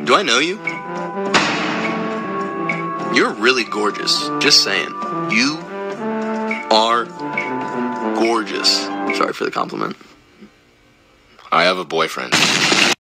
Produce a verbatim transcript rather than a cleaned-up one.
Do I know you? You're really gorgeous. Just saying. You are gorgeous. Sorry for the compliment. I have a boyfriend.